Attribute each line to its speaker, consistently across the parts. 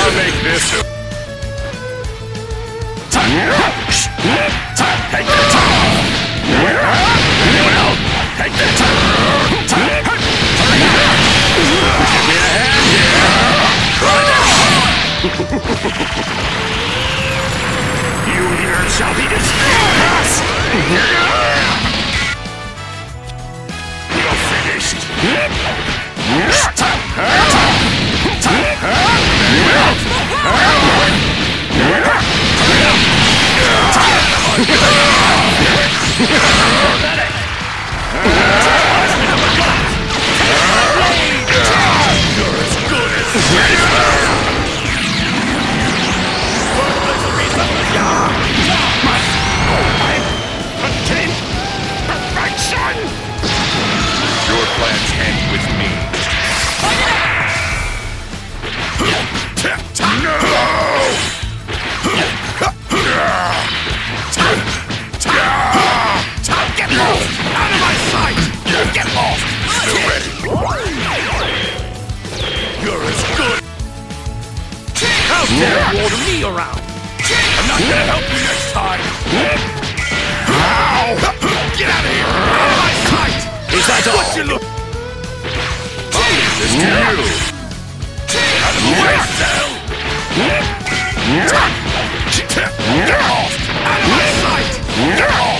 Speaker 1: I'll make this. Take that. Give me a hand here. You here shall be destroyed. You're finished. Your plans end with me. No! Get lost! Out of my sight! Get lost! Still ready. You're as good. How dare you order me around? I'm not gonna help you next time. Ow! Get out of here! Out of my sight! Is that all? What you look? I'll leave this to you. Out of the way, Cell! Get off! Out of my sight! Get off!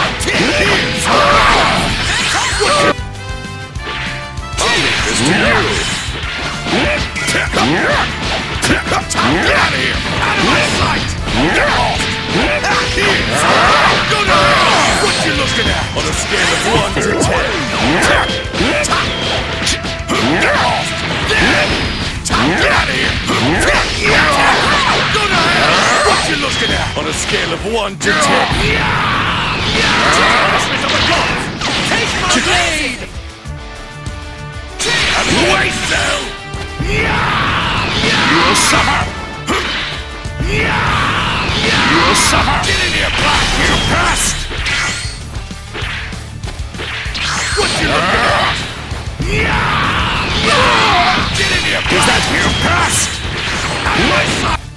Speaker 1: I'll leave this to you. Get out of here! Out of my sight! Get off! Go to hell! What you looking at? On a scale of 1 to 10. Get off! Get out of here! Go to hell! What you looking at? On a scale of 1 to 10. Punishment of the gods! Take my blade! Out of the way, Cell! You'll suffer! You'll suffer! Get in here, Black! You're past! What you looking at? Get in here, Black! Is that you past? Out of my sight!